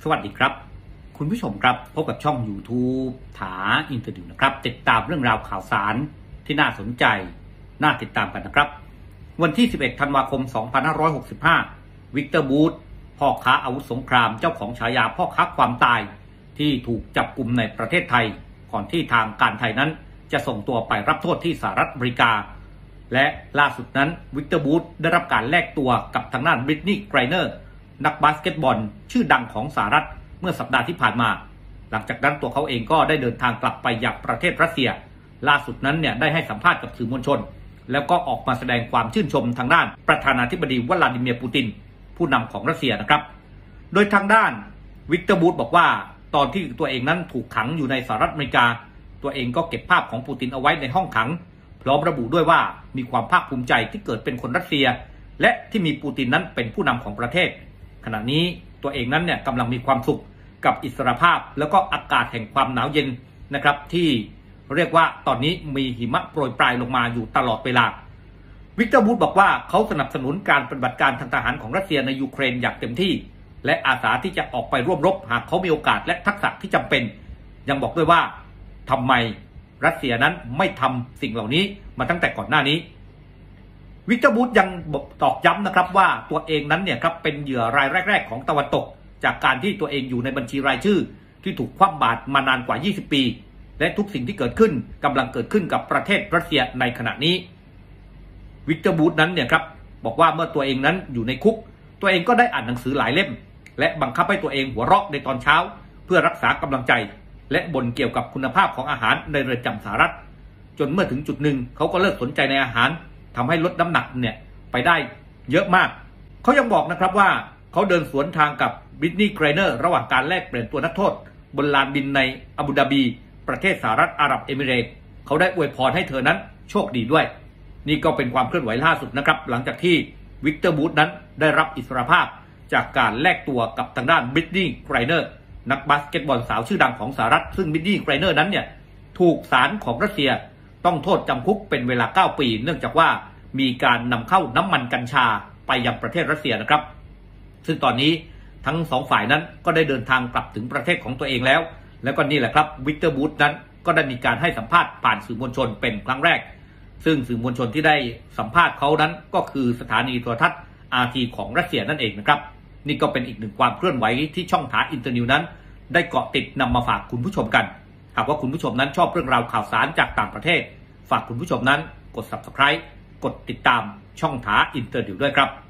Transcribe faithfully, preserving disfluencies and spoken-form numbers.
สวัสดีครับคุณผู้ชมครับพบกับช่อง YouTube ถาอินเตอร์ดิวนะครับติดตามเรื่องราวข่าวสารที่น่าสนใจน่าติดตามกันนะครับวันที่สิบเอ็ดธันวาคมสองพันห้าร้อยหกสิบห้าวิกเตอร์บูธพ่อค้าอาวุธสงครามเจ้าของฉายาพ่อค้าความตายที่ถูกจับกุมในประเทศไทยก่อนที่ทางการไทยนั้นจะส่งตัวไปรับโทษที่สหรัฐอเมริกาและล่าสุดนั้นวิกเตอร์บูธได้รับการแลกตัวกับทางด้านบริตนีย์ ไกรเนอร์นักบาสเกตบอลชื่อดังของสหรัฐเมื่อสัปดาห์ที่ผ่านมาหลังจากนั้นตัวเขาเองก็ได้เดินทางกลับไปยังประเทศรัสเซียล่าสุดนั้นเนี่ยได้ให้สัมภาษณ์กับสื่อมวลชนแล้วก็ออกมาแสดงความชื่นชมทางด้านประธานาธิบดีวลาดิเมียร์ปูตินผู้นำของรัสเซียนะครับโดยทางด้านวิกเตอร์บูธบอกว่าตอนที่ตัวเองนั้นถูกขังอยู่ในสหรัฐอเมริกาตัวเองก็เก็บภาพของปูตินเอาไว้ในห้องขังพร้อมระบุด้วยว่ามีความภาคภูมิใจที่เกิดเป็นคนรัสเซียและที่มีปูตินนั้นเป็นผู้นำของประเทศขณะนี้ตัวเองนั้นเนี่ยกำลังมีความสุขกับอิสรภาพแล้วก็อากาศแห่งความหนาวเย็นนะครับที่เรียกว่าตอนนี้มีหิมะโปรยปลายลงมาอยู่ตลอดเวลาวิกเตอร์บูธบอกว่าเขาสนับสนุนการปฏิบัติการทางทหารของรัสเซียในยูเครนอย่างเต็มที่และอาสาที่จะออกไปร่วมรบหากเขามีโอกาสและทักษะที่จำเป็นยังบอกด้วยว่าทำไมรัสเซียนั้นไม่ทำสิ่งเหล่านี้มาตั้งแต่ก่อนหน้านี้วิกเตอร์บูธยังตอกย้ำนะครับว่าตัวเองนั้นเนี่ยครับเป็นเหยื่อรายแรกๆของตะวันตกจากการที่ตัวเองอยู่ในบัญชีรายชื่อที่ถูกคว่ำบาตรมานานกว่ายี่สิบปีและทุกสิ่งที่เกิดขึ้นกำลังเกิดขึ้นกับประเทศรัสเซียในขณะนี้วิกเตอร์บูธนั้นเนี่ยครับบอกว่าเมื่อตัวเองนั้นอยู่ในคุกตัวเองก็ได้อ่านหนังสือหลายเล่มและบังคับให้ตัวเองหัวเราะในตอนเช้าเพื่อรักษากำลังใจและบ่นเกี่ยวกับคุณภาพของอาหารในเรือนจำสหรัฐจนเมื่อถึงจุดหนึ่งเขาก็เลิกสนใจในอาหารทำให้ลดน้ำหนักเนี่ยไปได้เยอะมากเขายังบอกนะครับว่าเขาเดินสวนทางกับบริตนีย์ ไกรเนอร์ระหว่างการแลกเปลี่ยนตัวนักโทษบนลานบินในอาบูดาบีประเทศสหรัฐอาหรับเอมิเรตส์เขาได้อวยพรให้เธอนั้นโชคดีด้วยนี่ก็เป็นความเคลื่อนไหวล่าสุดนะครับหลังจากที่วิกเตอร์บูธนั้นได้รับอิสรภาพจากการแลกตัวกับทางด้านบริตนีย์ ไกรเนอร์นักบาสเกตบอลสาวชื่อดังของสหรัฐซึ่งบริตนีย์ ไกรเนอร์นั้นเนี่ยถูกศาลของรัสเซียต้องโทษจำคุกเป็นเวลาเก้าปีเนื่องจากว่ามีการนำเข้าน้ำมันกัญชาไปยังประเทศรัสเซียนะครับซึ่งตอนนี้ทั้งสองฝ่ายนั้นก็ได้เดินทางกลับถึงประเทศของตัวเองแล้วแล้วก็นี่แหละครับวิกเตอร์บูธนั้นก็ได้มีการให้สัมภาษณ์ผ่านสื่อมวลชนเป็นครั้งแรกซึ่งสื่อมวลชนที่ได้สัมภาษณ์เขานั้นก็คือสถานีโทรทัศน์ อาร์ ที ของรัสเซียนั่นเองนะครับนี่ก็เป็นอีกหนึ่งความเคลื่อนไหวที่ช่องถาอินเตอร์นิวนั้นได้เกาะติดนำมาฝากคุณผู้ชมกันหากว่าคุณผู้ชมนั้นชอบเรื่องราวข่าวสารจากต่างประเทศฝากคุณผู้ชมนั้นกด ซับสไครบ์ กดติดตามช่องถาอินเตอร์ดิวด้วยครับ